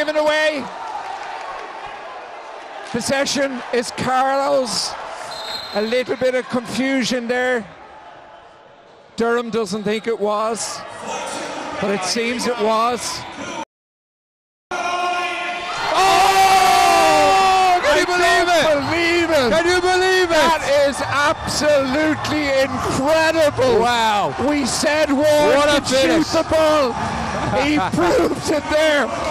given away. Possession is Carlow's. A little bit of confusion there. Durham doesn't think it was, but it seems it was. Oh! Can you believe it? Can you believe it? That is absolutely incredible. Wow. We said Ward could shoot the ball. He proved it there.